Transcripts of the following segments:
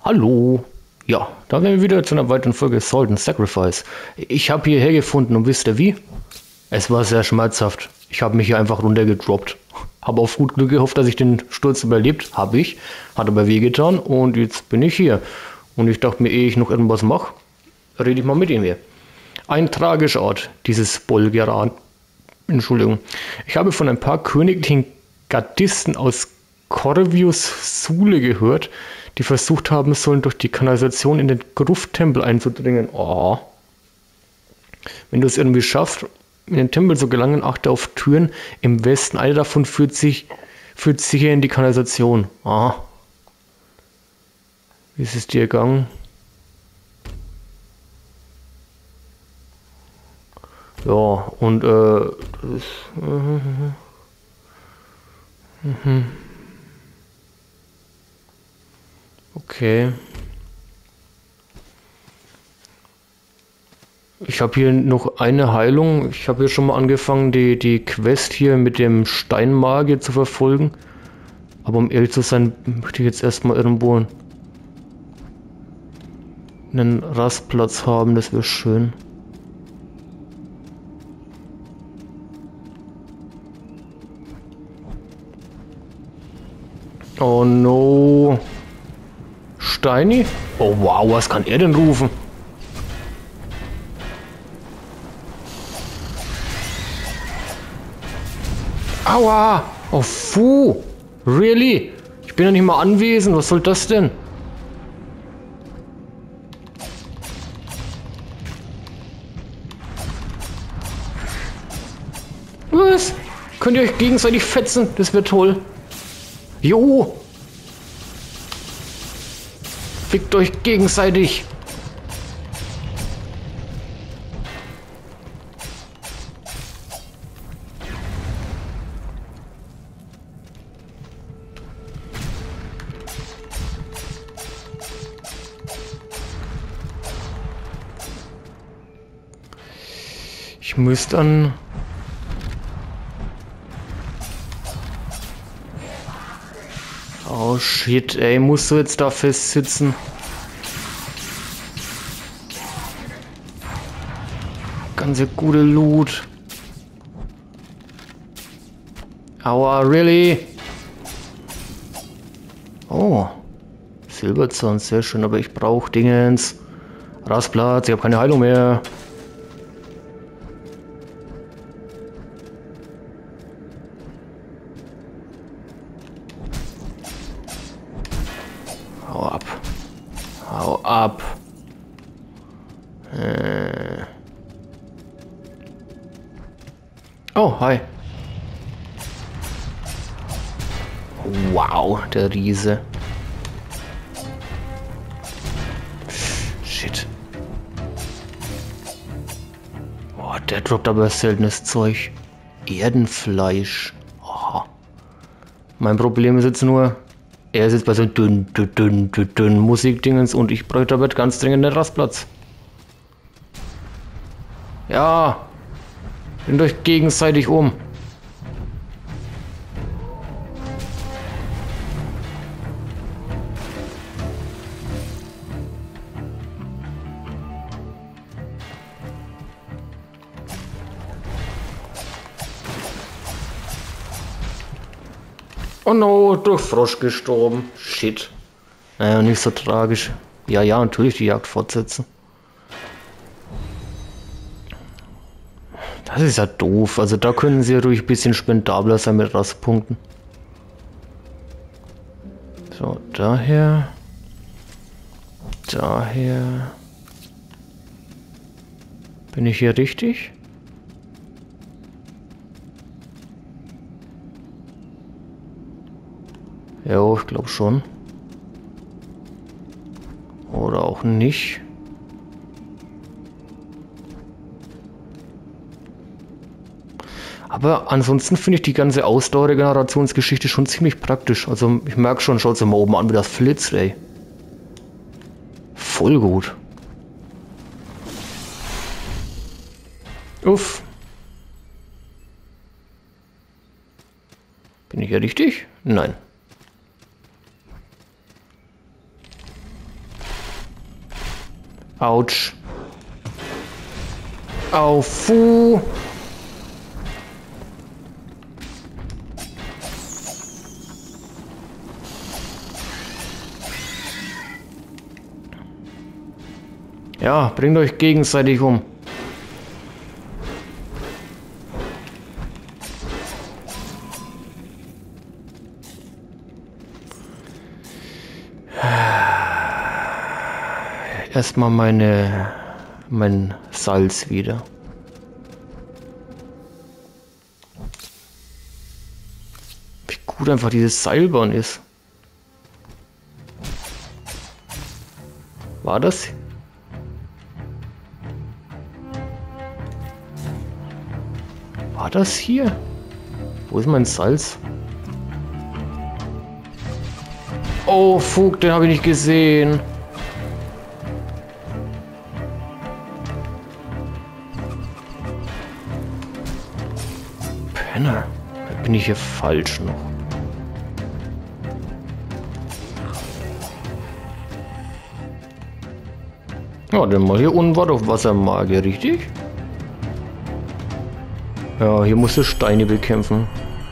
Hallo. Ja, da wären wir wieder zu einer weiteren Folge Salt and Sacrifice. Ich habe hierher gefunden und wisst ihr wie? Es war sehr schmerzhaft. Ich habe mich hier einfach runtergedroppt. Habe auf gut Glück gehofft, dass ich den Sturz überlebt. Habe ich. Hat aber wehgetan und jetzt bin ich hier. Und ich dachte mir, ehe ich noch irgendwas mache, rede ich mal mit ihm hier. Ein tragischer Ort, dieses Bolgeran. Entschuldigung. Ich habe von ein paar königlichen Gardisten aus Corvius Sule gehört, die versucht haben sollen, durch die Kanalisation in den Grufttempel einzudringen. Oh. Wenn du es irgendwie schaffst, in den Tempel zu gelangen, achte auf Türen im Westen. Eine davon führt sicher in die Kanalisation. Ah. Wie ist es dir gegangen? Ja, und okay. Ich habe hier noch eine Heilung. Ich habe hier schon mal angefangen, die Quest hier mit dem Steinmagier zu verfolgen. Aber um ehrlich zu sein, möchte ich jetzt erstmal irgendwo einen Rastplatz haben. Das wäre schön. Oh no. Steini? Oh wow, was kann er denn rufen? Aua! Oh fu! Really? Ich bin ja nicht mal anwesend, was soll das denn? Was? Könnt ihr euch gegenseitig fetzen? Das wäre toll. Jo! Fickt euch gegenseitig! Ich müsste dann... Oh shit, ey, musst du jetzt da festsitzen? Ganze gute Loot. Aua, really? Oh. Silberzahn, sehr schön, aber ich brauche Dingens. Rastplatz, ich habe keine Heilung mehr. Hau ab. Hau ab. Oh, hi. Wow, der Riese. Shit. Oh, der droppt aber seltenes Zeug. Erdenfleisch. Oh. Mein Problem ist jetzt nur, er ist jetzt bei so dünn Musikdingens und ich bräuchte aber ganz dringend einen Rastplatz. Ja. Bringt euch gegenseitig um. Oh no, durch Frosch gestorben. Shit. Naja, nicht so tragisch. Ja, natürlich die Jagd fortsetzen. Das ist ja doof. Also da können sie ja ruhig ein bisschen spendabler sein mit Rastpunkten. So, daher. Daher. Bin ich hier richtig? Ja, ich glaube schon. Oder auch nicht. Aber ansonsten finde ich die ganze Ausdauerregenerationsgeschichte schon ziemlich praktisch. Also ich merke schon, schaut mal oben an, wie das flitzt, ey. Voll gut. Uff. Bin ich ja richtig? Nein. Autsch. Au, fu. Ja, bringt euch gegenseitig um. Erstmal mein Salz wieder. Wie gut einfach dieses Seilbahn ist. War das? War das hier? Wo ist mein Salz? Oh, Fug, den habe ich nicht gesehen. Penner. Bin ich hier falsch noch? Ja, dann mal hier unten war doch Wassermagier, richtig? Ja, hier musst du Steine bekämpfen.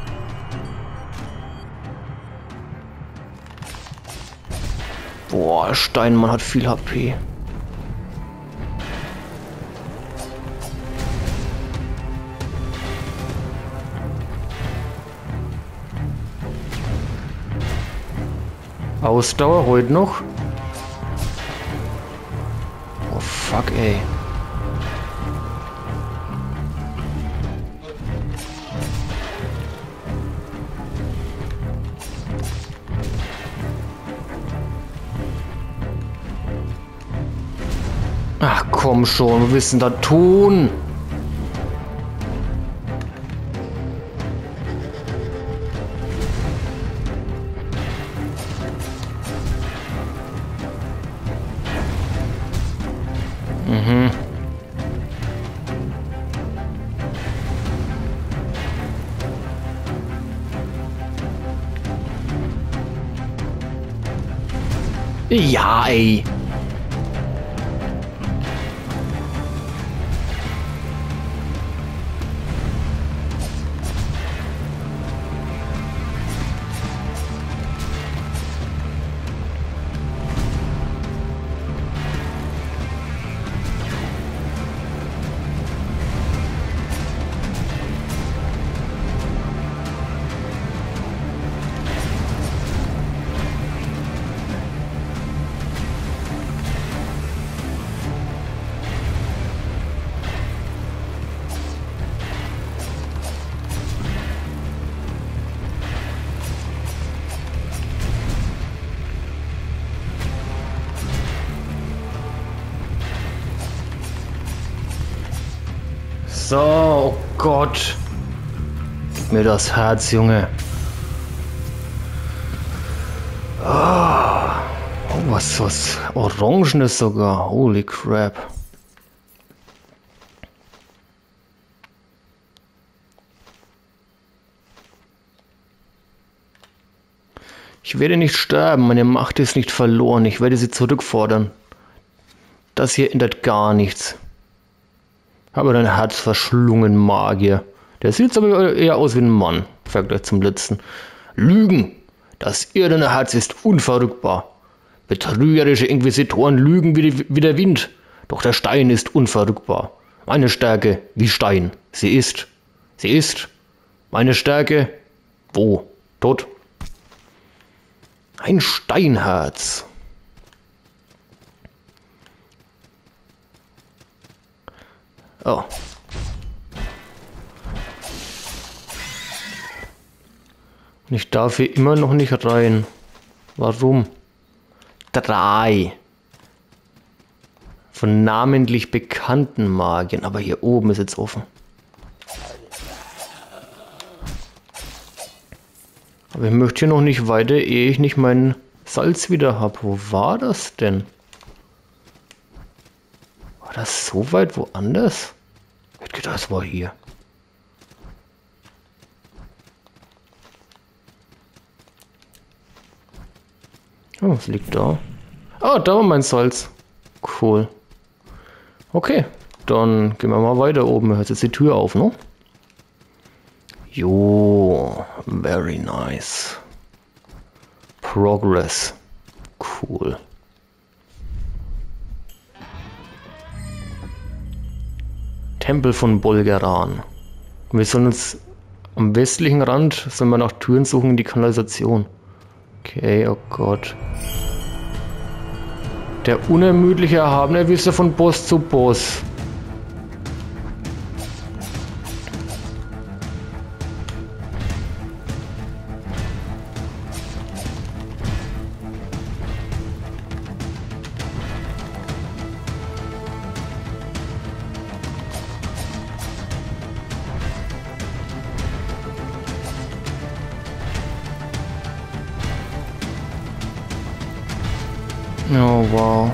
Boah, Steinmann hat viel HP. Ausdauer heute noch. Oh fuck, ey. Ach komm schon, wir wissen da tun. Mhm. Ja, ey. So, oh Gott. Gib mir das Herz, Junge. Oh, was Orangenes sogar. Holy crap. Ich werde nicht sterben, meine Macht ist nicht verloren. Ich werde sie zurückfordern. Das hier ändert gar nichts. Habe dein Herz verschlungen, Magier. Der sieht aber eher aus wie ein Mann, im Vergleich zum letzten. Lügen! Das irdene Herz ist unverrückbar. Betrügerische Inquisitoren lügen wie der Wind. Doch der Stein ist unverrückbar. Meine Stärke wie Stein. Sie ist. Meine Stärke. Wo? Tot. Ein Steinherz. Oh. Und ich darf hier immer noch nicht rein. Warum? 3. Von namentlich bekannten Magiern. Aber hier oben ist jetzt offen. Aber ich möchte hier noch nicht weiter, ehe ich nicht mein Salz wieder habe. Wo war das denn? War das so weit woanders? Ich hätte gedacht, das war hier. Oh, was liegt da? Ah, da war mein Salz. Cool. Okay, dann gehen wir mal weiter oben. Hört jetzt die Tür auf, ne? Jo, very nice. Progress. Cool. Tempel von Bolgeran. Wir sollen uns am westlichen Rand, sollen wir nach Türen suchen in die Kanalisation. Okay, oh Gott. Der unermüdliche Erhabene Wisse von Boss zu Boss. Oh, wow.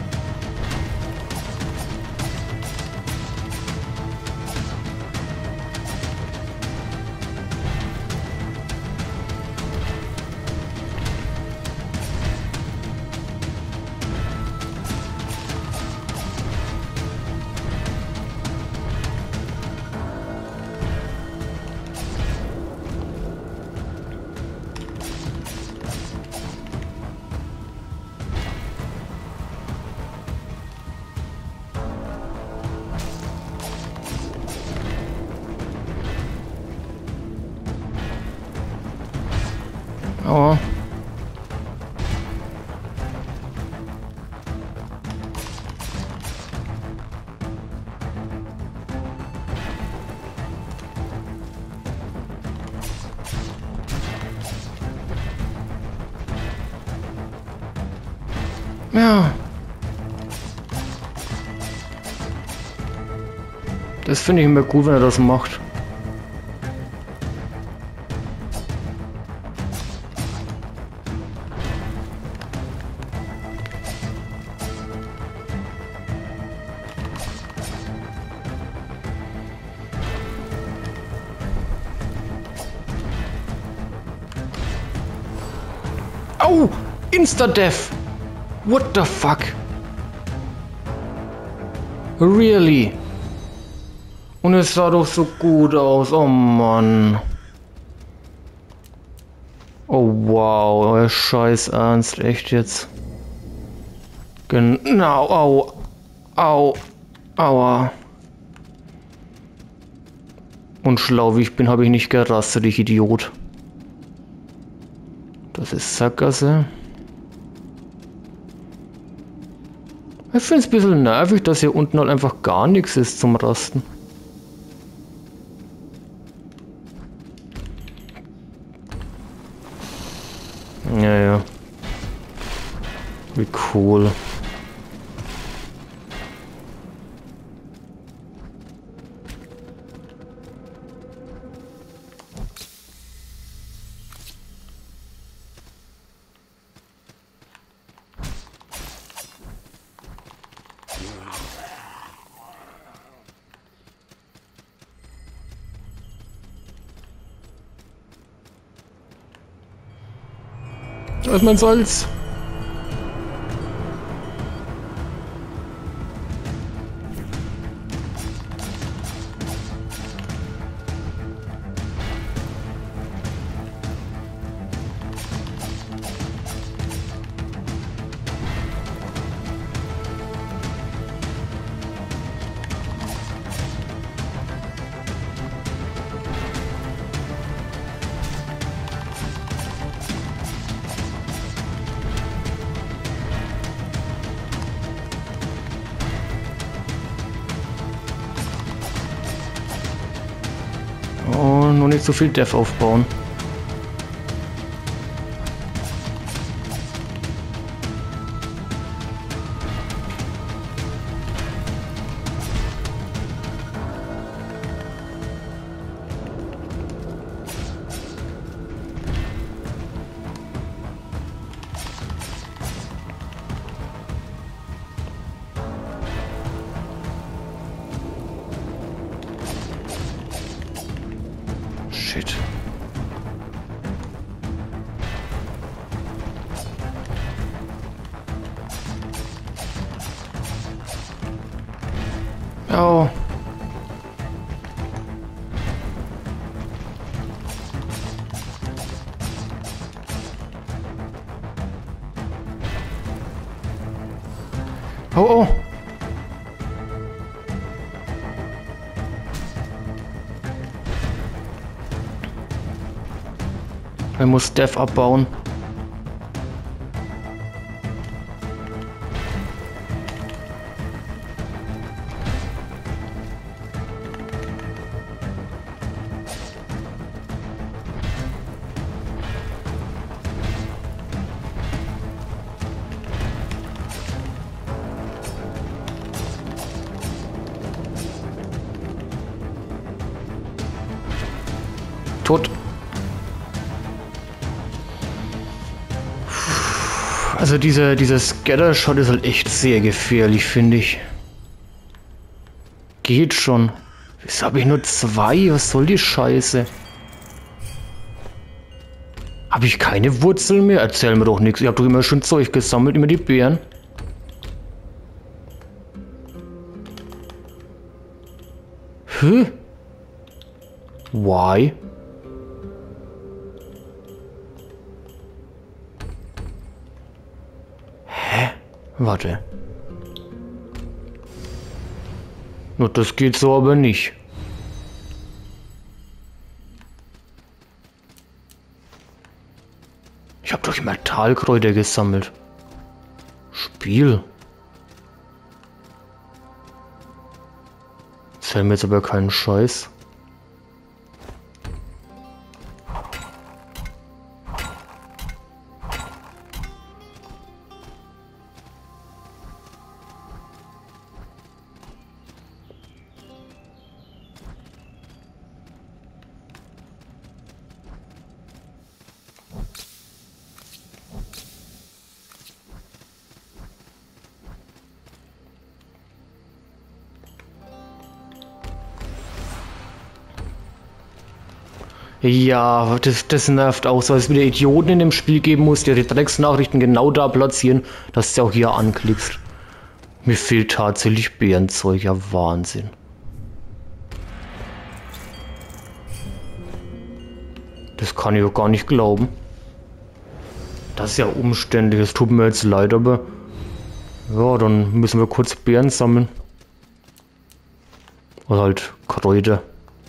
Aua. Ja. Das finde ich immer gut, wenn er das macht. Au! Insta-Death! What the fuck? Really? Und es sah doch so gut aus. Oh Mann. Oh wow, euer Scheiß Ernst, echt jetzt? Genau, au. Au. Aua. Und schlau wie ich bin, habe ich nicht gerastet, ich Idiot. Das ist Sackgasse. Ich finde es ein bisschen nervig, dass hier unten halt einfach gar nichts ist zum Rasten. Ja, ja. Wie cool. Da ist mein Salz. Oh, nur nicht so viel Dev aufbauen. Shit. Oh. Oh, oh. Er muss Death abbauen. Tot. Also dieser Scatter-Shot ist halt echt sehr gefährlich, finde ich. Geht schon. Wieso habe ich nur 2? Was soll die Scheiße? Habe ich keine Wurzeln mehr? Erzähl mir doch nichts. Ich habe doch immer schon Zeug gesammelt, immer die Beeren. Hä? Why? Warte. Nur das geht so aber nicht. Ich habe doch Metallkräuter gesammelt. Spiel. Erzähl mir jetzt aber keinen Scheiß. Ja, das nervt auch, so, weil es wieder Idioten in dem Spiel geben muss, die Drecksnachrichten genau da platzieren, dass du auch hier anklickst. Mir fehlt tatsächlich Bärenzeug, ja Wahnsinn. Das kann ich auch gar nicht glauben. Das ist ja umständlich, es tut mir jetzt leid, aber ja, dann müssen wir kurz Beeren sammeln. Oder halt Kräuter.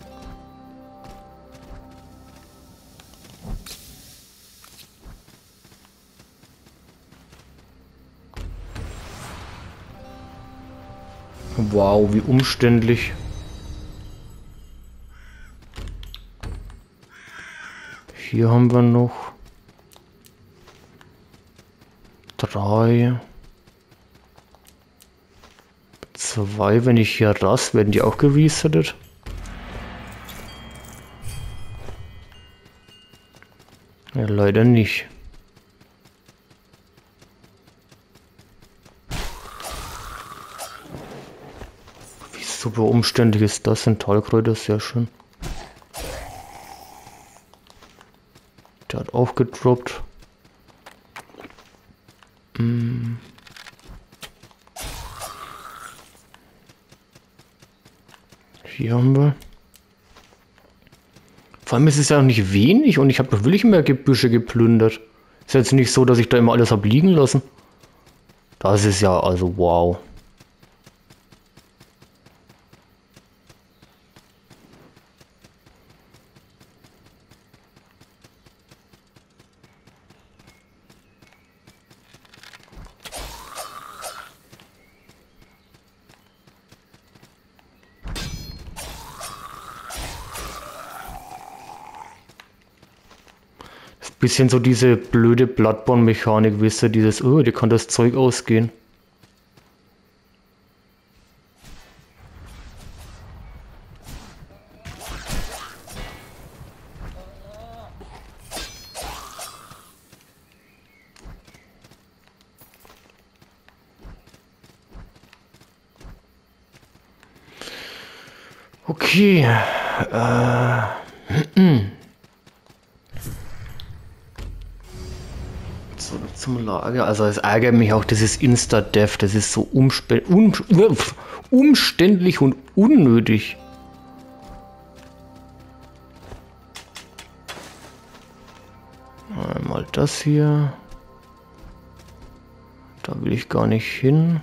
Wow, wie umständlich. Hier haben wir noch 3. 2, wenn ich hier rast, werden die auch geresettet. Ja, leider nicht. Wie super umständlich ist das? Ein Talkräuter, sehr schön. Der hat aufgedroppt. Hier haben wir. Vor allem ist es ja auch nicht wenig und ich habe doch wirklich mehr Gebüsche geplündert. Ist jetzt nicht so, dass ich da immer alles habe liegen lassen. Das ist ja also wow. Bisschen so diese blöde Bloodborne-Mechanik, wisst ihr, dieses, oh, dir kann das Zeug ausgehen. Okay. zum Lager. Also es ärgert mich auch, dieses Insta-Dev. Das ist so umständlich und unnötig. Einmal das hier. Da will ich gar nicht hin.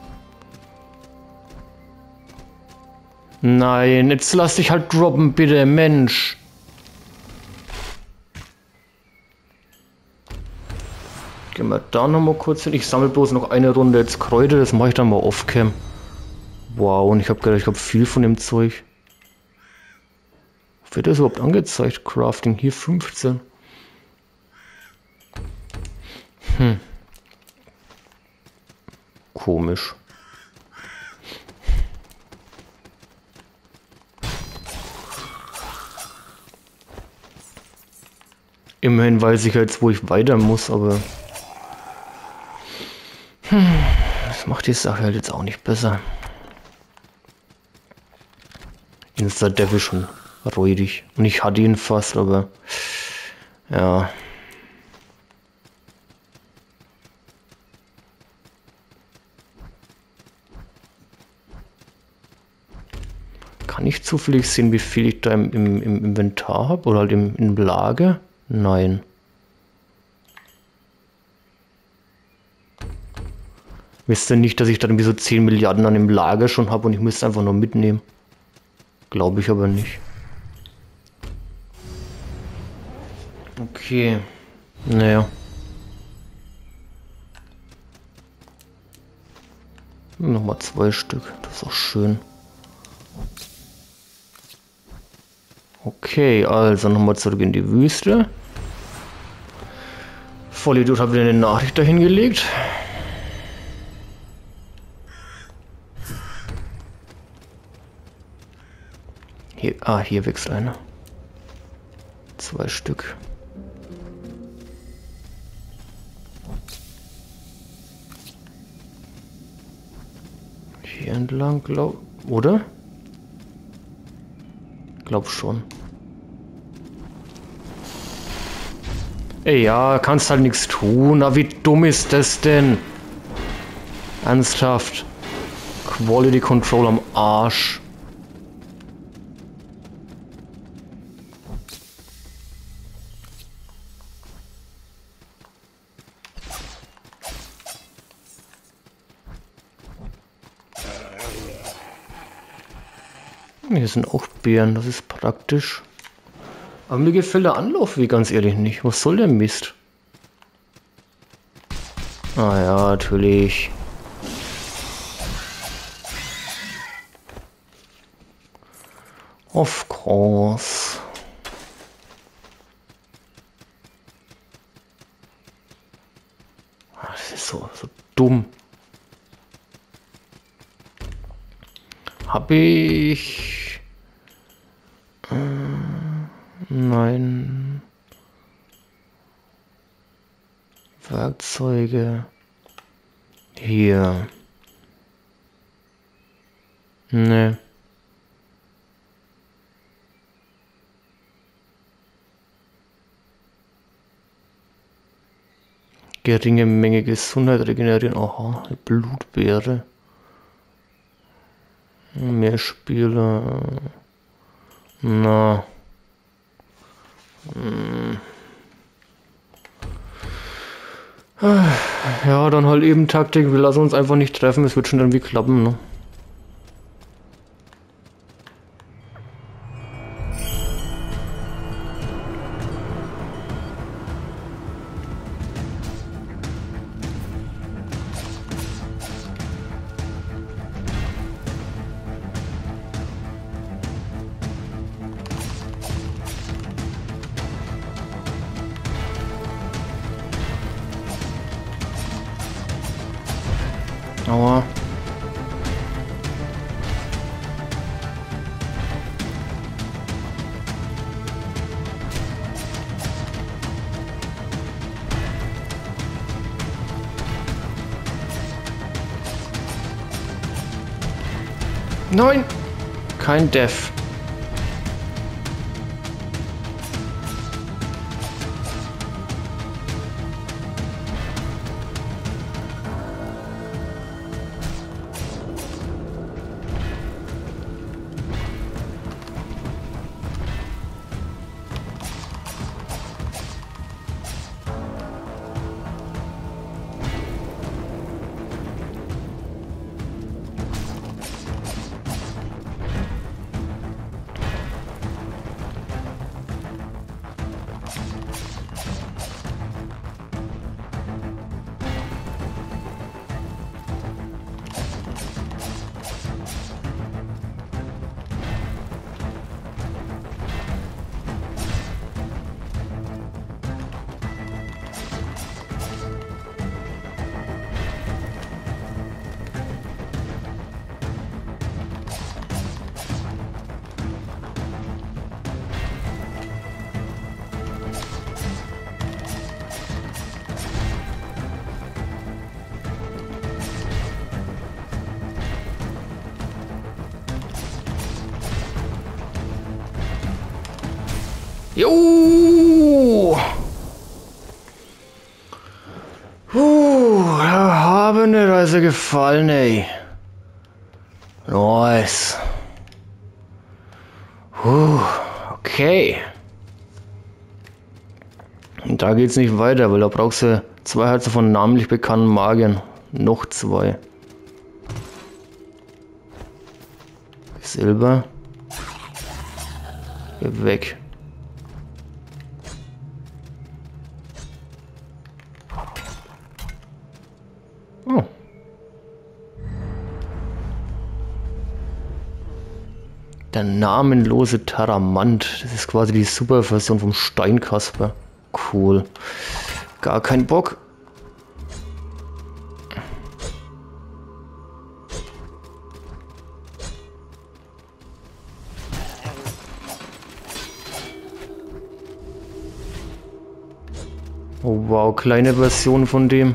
Nein, jetzt lass dich halt droppen, bitte, Mensch. Gehen wir da nochmal kurz hin. Ich sammle bloß noch eine Runde jetzt Kräuter, das mache ich dann mal off-cam. Wow, und ich habe gedacht, ich habe viel von dem Zeug. Wird das überhaupt angezeigt? Crafting, hier 15. Komisch. Immerhin weiß ich jetzt, wo ich weiter muss, aber das macht die Sache halt jetzt auch nicht besser. Insta-Dev ist schon räudig. Und ich hatte ihn fast, aber ja. Kann ich zufällig sehen, wie viel ich da im Inventar habe oder halt im Lager? Nein. Wisst ihr nicht, dass ich da irgendwie so 10 Milliarden an dem Lager schon habe und ich müsste einfach nur mitnehmen? Glaube ich aber nicht. Okay. Naja. Nochmal 2 Stück. Das ist auch schön. Okay, also nochmal zurück in die Wüste. Vollidiot hat wieder eine Nachricht dahin gelegt. Hier wächst einer. 2 Stück. Hier entlang, oder? Glaub schon. Ey, ja, kannst halt nichts tun. Na, wie dumm ist das denn? Ernsthaft. Quality Control am Arsch. Hier sind auch Beeren, das ist praktisch. Aber mir gefällt der Anlaufweg ganz ehrlich nicht. Was soll der Mist? Ah ja, natürlich. Of course. Das ist so dumm. Habe ich... Nein. Werkzeuge. Hier. Ne. Geringe Menge Gesundheit regenerieren. Aha, eine Blutbeere. Mehr Spieler. Na. Ja, dann halt eben Taktik. Wir lassen uns einfach nicht treffen. Es wird schon irgendwie klappen, ne? Aua. Nein! Kein Dev. Jo! Da haben mir Reise gefallen, ey. Nice. Okay. Und da geht's nicht weiter, weil da brauchst du 2 Herzen von namentlich bekannten Magiern. Noch 2. Silber. Geh weg. Oh. Der namenlose Taramant. Das ist quasi die Superversion vom Steinkasper. Cool. Gar kein Bock. Oh wow, kleine Version von dem.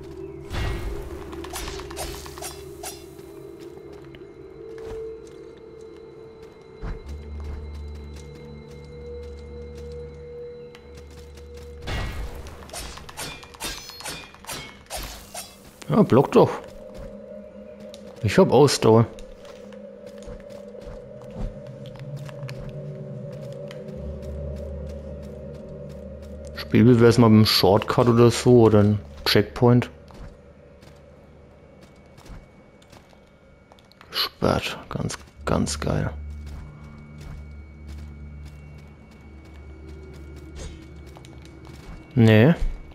Ja, block doch. Ich hab Ausdauer. Spiel wie wär's mal mit einem Shortcut oder so oder ein Checkpoint. Gesperrt. Ganz geil. Nee.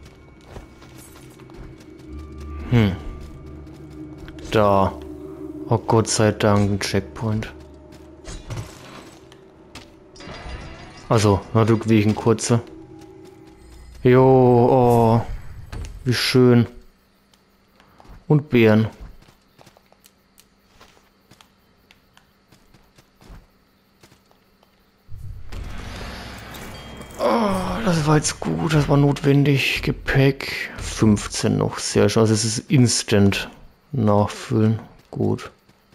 Da. Oh Gott sei Dank, ein Checkpoint. Also, natürlich wegen kurzer. Jo, oh. Wie schön. Und Beeren. Das war jetzt gut, das war notwendig. Gepäck 15 noch, sehr schön. Also es ist instant nachfüllen. Gut.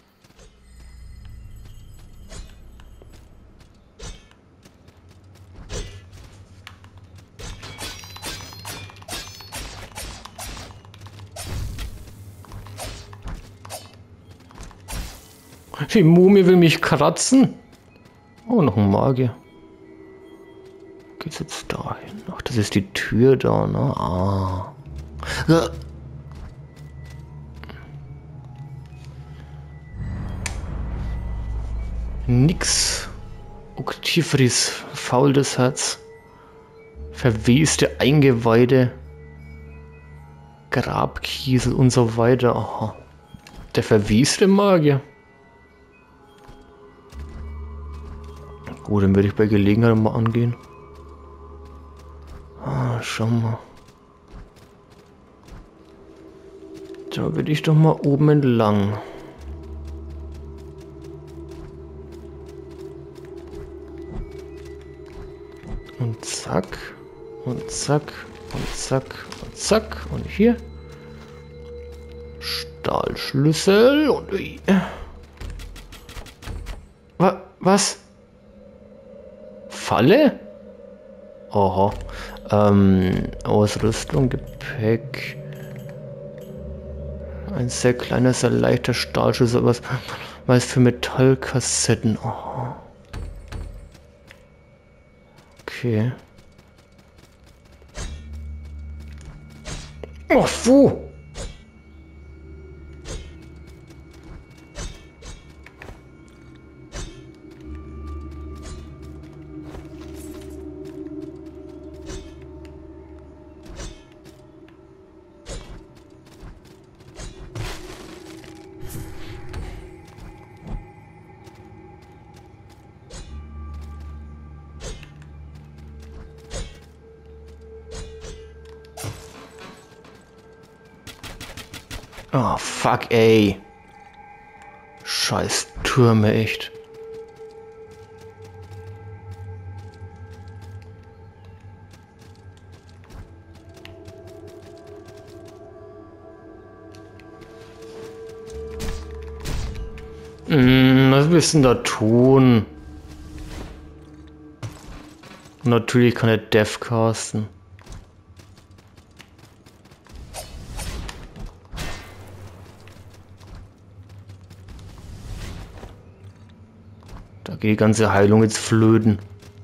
Die Mumie will mich kratzen. Oh, noch ein Magier. Geht's jetzt dahin? Ach, das ist die Tür da, ne? Ah. Ja. Nix. Oktifris, faultes Herz. Verweste Eingeweide. Grabkiesel und so weiter. Aha. Der verweste Magier. Gut, dann werde ich bei Gelegenheit mal angehen. Ah, schau mal. Da will ich doch mal oben entlang. Und zack. Und zack. Und zack. Und zack. Und hier. Stahlschlüssel. Und... Was? Falle? Aha. Ausrüstung, Gepäck. Ein sehr kleiner, sehr leichter Stahlschlüssel, was für Metallkassetten. Aha. Okay. Oh, wo? Oh, fuck, ey. Scheiß Türme, echt. Was willst du denn da tun? Natürlich kann er Death casten. Da geht die ganze Heilung jetzt flöten.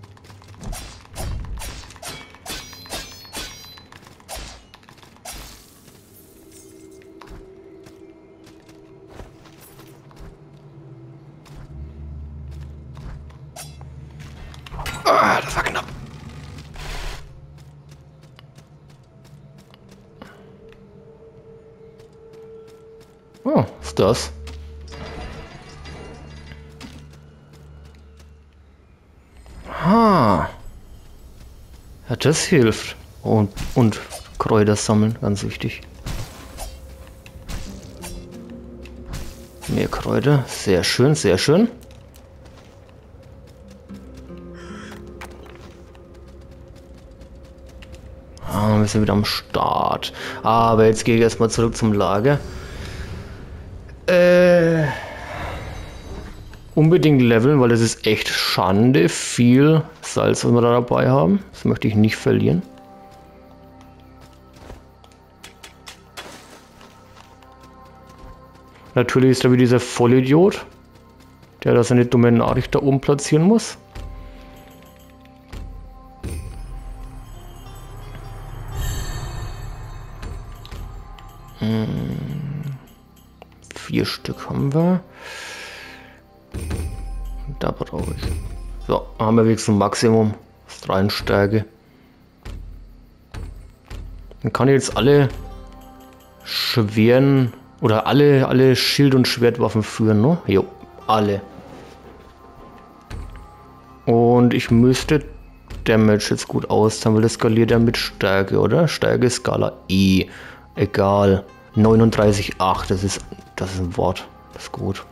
Ah, das war knapp. Oh, was ist das? Ah. Ja, das hilft. Und Kräuter sammeln, ganz wichtig. Mehr Kräuter, sehr schön, sehr schön. Ah, wir sind wieder am Start. Aber jetzt gehe ich erstmal zurück zum Lager. Unbedingt leveln, weil das ist echt Schande. Viel Salz, was wir da dabei haben. Das möchte ich nicht verlieren. Natürlich ist da wieder dieser Vollidiot, der da seine dumme Nachricht da oben platzieren muss. Vier Stück haben wir. Da brauche ich. So, haben wir wenigstens ein Maximum. Das 3 Stärke. Dann kann ich jetzt alle schweren oder alle Schild- und Schwertwaffen führen, ne? Jo, alle. Und ich müsste Damage jetzt gut austeilen, weil das skaliert ja mit Stärke, oder? Stärke Skala E. Egal. 39,8, das ist ein Wort. Das ist gut.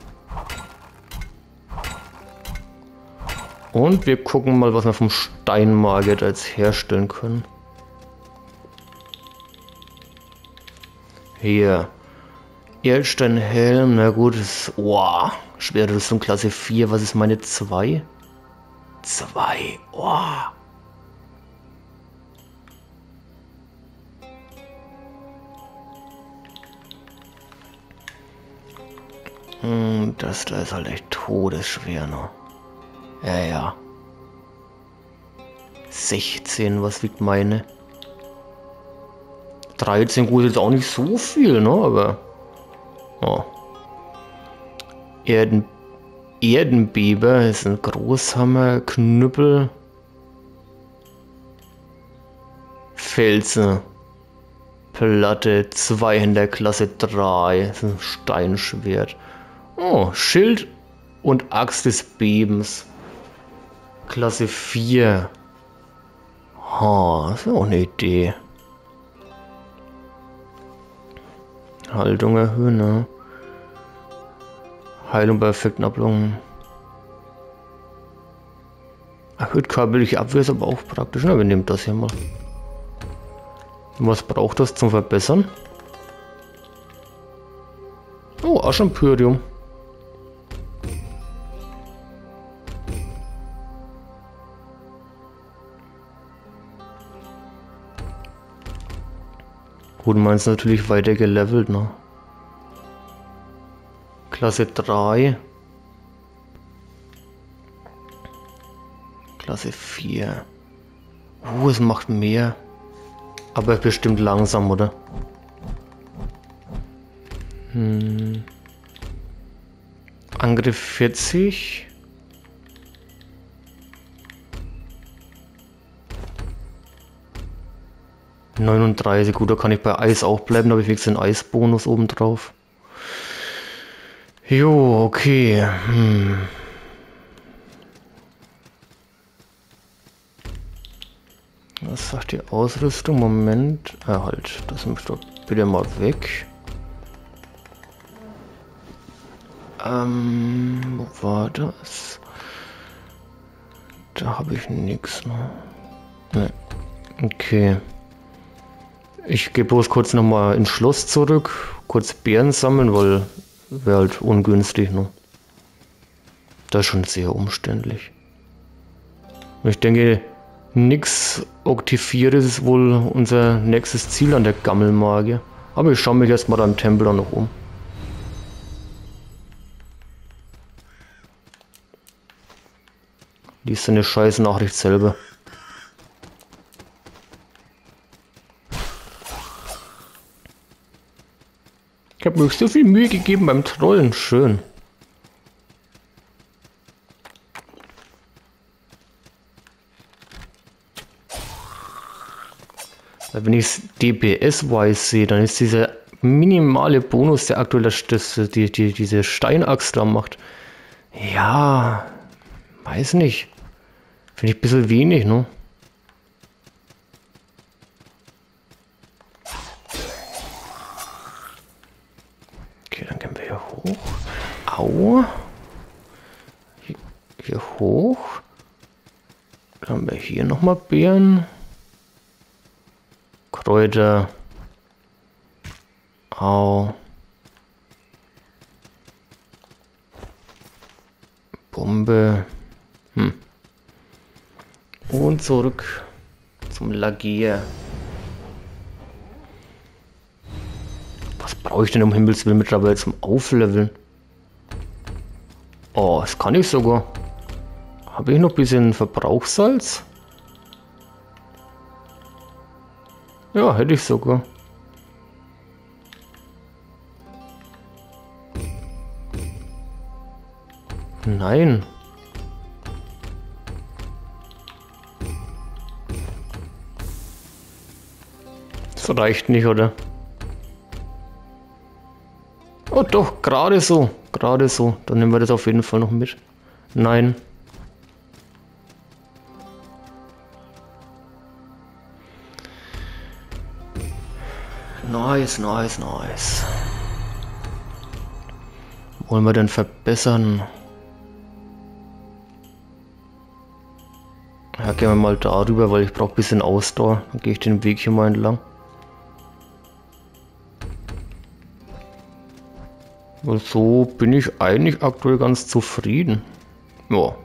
Und wir gucken mal, was wir vom Steinmagier jetzt herstellen können. Hier. Edelsteinhelm, na gut, ist. Wow. Schwere Rüstung Klasse 4. Was ist meine 2? 2. Wow. Das da ist halt echt todesschwer, ne? Ja. 16, was wiegt meine? 13, gut, jetzt auch nicht so viel, ne? Aber. Oh. Erdenbeber ist ein Großhammer, Knüppel. Felsen. Platte, Zweihänder, Klasse 3. Das ist ein Steinschwert. Oh, Schild und Axt des Bebens. Klasse 4. Das ist auch eine Idee. Haltung erhöhen, ne? Heilung bei effekten Ablocken. Erhöht körperliche Abwehr ist aber auch praktisch. Na, wir nehmen das hier mal. Was braucht das zum Verbessern? Oh, Aschempyrium. Gut, meins natürlich weiter gelevelt, ne? Klasse 3. Klasse 4. Es macht mehr. Aber bestimmt langsam, oder? Angriff 40. ...39, gut, da kann ich bei Eis auch bleiben, da habe ich wenigstens den Eisbonus oben drauf. Jo, okay. Was sagt die Ausrüstung? Moment. Halt, das muss doch bitte mal weg. Wo war das? Da habe ich nichts, ne? Ne. Okay. Ich gehe bloß kurz nochmal ins Schloss zurück, kurz Beeren sammeln, weil wäre halt ungünstig, ne? Das ist schon sehr umständlich. Ich denke, Nix Oktifieres ist wohl unser nächstes Ziel an der Gammelmagie. Aber ich schaue mich erstmal am Tempel auch noch um. Lies deine scheiß Nachricht selber. Ich habe mir so viel Mühe gegeben beim Trollen. Schön. Weil wenn ich es DPS-wise sehe, dann ist dieser minimale Bonus, der aktuell diese Steinaxt da macht. Ja, weiß nicht. Finde ich ein bisschen wenig, ne? Okay, dann gehen wir hier hoch. Au. Hier hoch. Dann haben wir hier nochmal Beeren. Kräuter. Au. Bombe. Und zurück zum Lagier. Was brauche ich denn um Himmels Willen mittlerweile zum Aufleveln? Oh, das kann ich sogar. Habe ich noch ein bisschen Verbrauchssalz? Ja, hätte ich sogar. Nein. Das reicht nicht, oder? Oh doch, gerade so. Gerade so. Dann nehmen wir das auf jeden Fall noch mit. Nein. Nice, nice, nice. Wollen wir denn verbessern? Ja, gehen wir mal darüber, weil ich brauche ein bisschen Ausdauer. Dann gehe ich den Weg hier mal entlang. Und so bin ich eigentlich aktuell ganz zufrieden. Ja.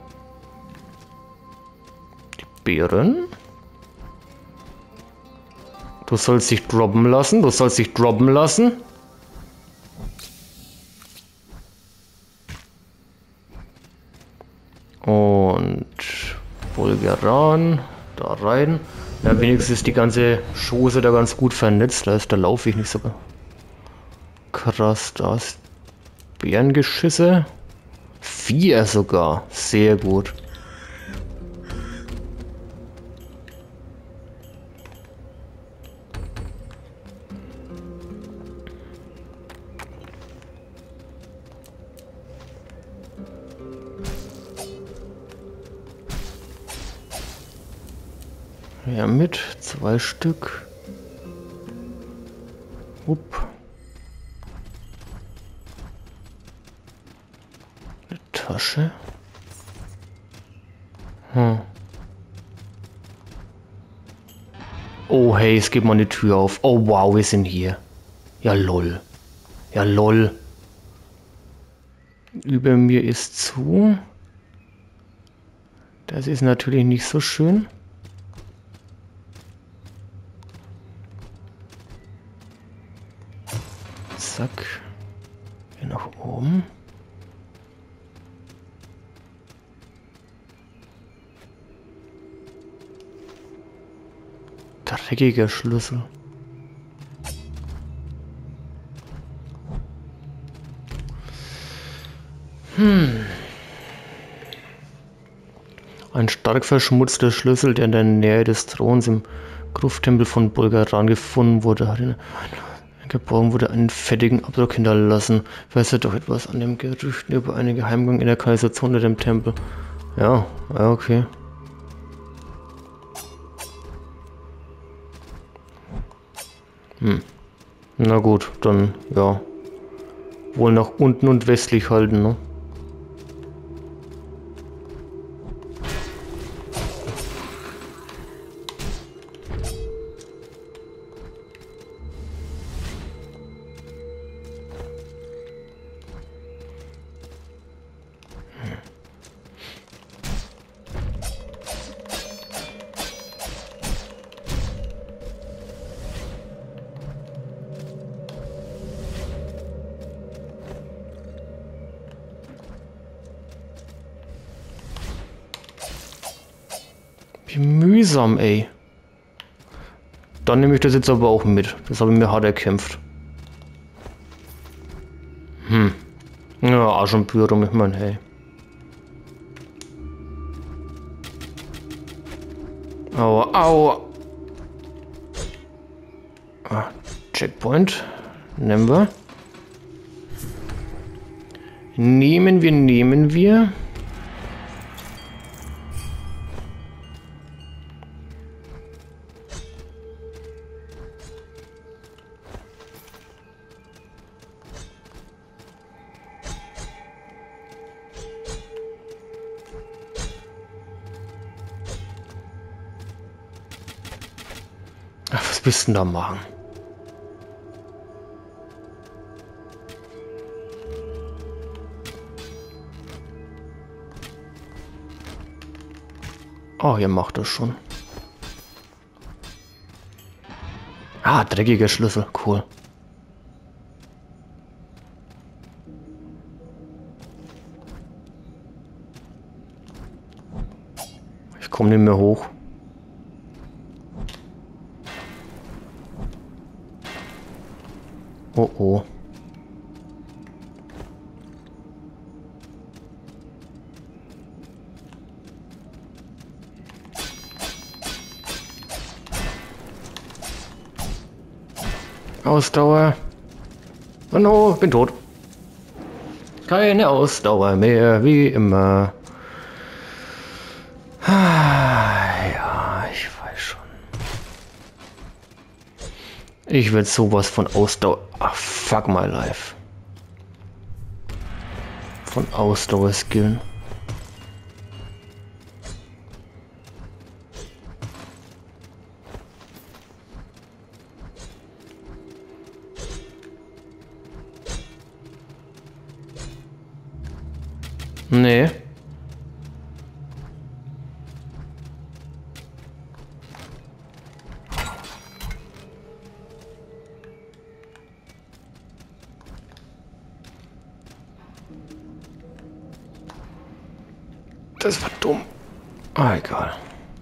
Die Beeren. Du sollst dich droppen lassen. Du sollst dich droppen lassen. Und Bulgaran da rein. Ja, wenigstens ist die ganze Chose da ganz gut vernetzt. Da laufe ich nicht so krass. Da ist Bärengeschisse. 4 sogar. Sehr gut. Ja, mit 2 Stück. Upp. Eine Tasche. Oh hey, es geht mal eine Tür auf. Oh wow, wir sind hier. Ja lol. Ja lol. Über mir ist zu. Das ist natürlich nicht so schön. Zack. Hier nach oben. Dreckiger Schlüssel. Ein stark verschmutzter Schlüssel, der in der Nähe des Throns im Grufttempel von Bulgaran gefunden wurde, hat geborgen wurde, einen fettigen Abdruck hinterlassen. Weiß er doch etwas an dem Gerüchten über einen Geheimgang in der Kaiserzone dem Tempel. Ja, okay. Na gut, dann ja. Wohl nach unten und westlich halten, ne? mühsam, ey. Dann nehme ich das jetzt aber auch mit. Das habe ich mir hart erkämpft. Ja, Arsch und Pyrum, ich meine, hey. Aua, aua. Checkpoint. Nehmen wir. Nehmen wir. Ach, was willst du denn da machen? Oh, ihr macht das schon. Ah, dreckiger Schlüssel. Cool. Ich komme nicht mehr hoch. Oh oh. Ausdauer. Oh no, bin tot. Keine Ausdauer mehr, wie immer. Ja, ich weiß schon. Ich will sowas von Ausdauer. Ach, fuck my life. Von Ausdauer skillen. Nee. Das war dumm. Ah, egal.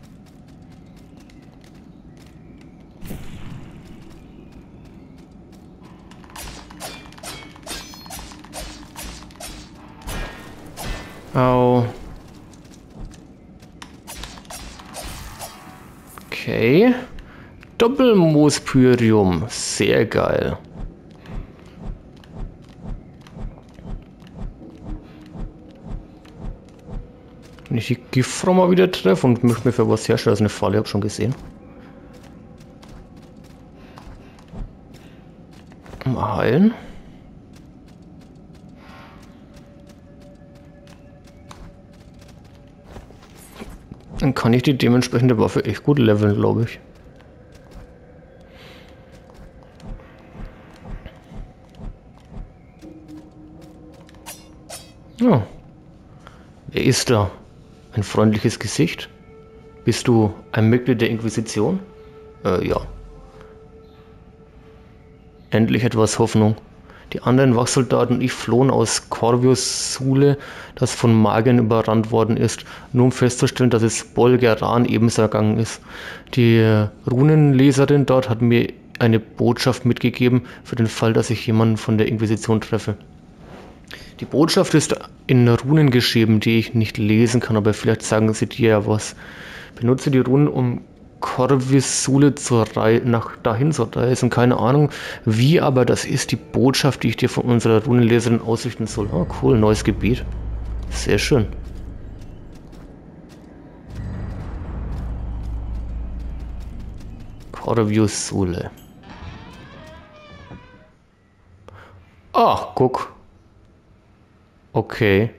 Au. Okay. Doppelmoospyrium. Sehr geil. Wenn ich die Giftfrau mal wieder treffe und möchte mir für was herstellen, das ist eine Falle, habe ich schon gesehen. Mal heilen. Dann kann ich die dementsprechende Waffe echt gut leveln, glaube ich. Ja. Wer ist da? Ein freundliches Gesicht? Bist du ein Mitglied der Inquisition? Ja. Endlich etwas Hoffnung. Die anderen Wachsoldaten und ich flohen aus Corvius Sule, das von Magiern überrannt worden ist, nur um festzustellen, dass es Bolgeran ebenso ergangen ist. Die Runenleserin dort hat mir eine Botschaft mitgegeben, für den Fall, dass ich jemanden von der Inquisition treffe. Die Botschaft ist in Runen geschrieben, die ich nicht lesen kann, aber vielleicht sagen sie dir ja was. Benutze die Runen, um Corvus Sule nach dahin zu reisen. Keine Ahnung wie, aber das ist die Botschaft, die ich dir von unserer Runenleserin ausrichten soll. Oh cool, neues Gebiet. Sehr schön. Corvus Sule. Ach, guck. Okay.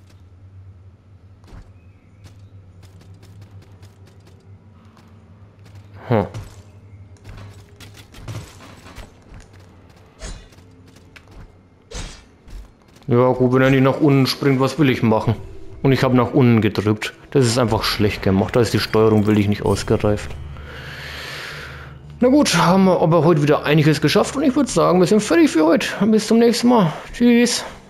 Ja gut, wenn er nicht nach unten springt, was will ich machen? Und ich habe nach unten gedrückt. Das ist einfach schlecht gemacht. Da ist die Steuerung wirklich nicht ausgereift. Na gut, haben wir aber heute wieder einiges geschafft und ich würde sagen, wir sind fertig für heute. Bis zum nächsten Mal. Tschüss.